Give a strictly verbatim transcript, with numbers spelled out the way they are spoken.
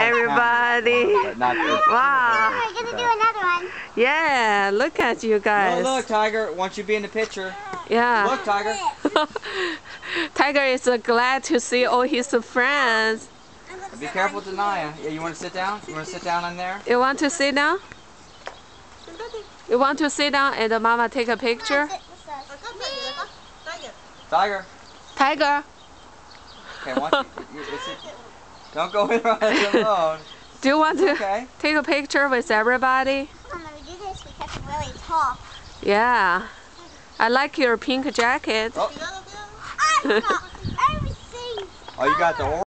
everybody. But not this. Wow. We're gonna do another one. Yeah, look at you guys. No, look, Tiger. Once you be in the picture. Yeah. Look, Tiger. Tiger is uh, glad to see all his friends. Be careful, Denaya. Yeah, you want to sit down? You want to sit down in there? You want to sit down? You want to sit down and uh, Mama take a picture? Tiger. Tiger. Okay, once you, you, you sit, don't go in right alone. Do you want to Okay. take a picture with everybody? When we do this, we catch them really tall. Yeah. I like your pink jacket. Oh, I got everything. oh you got the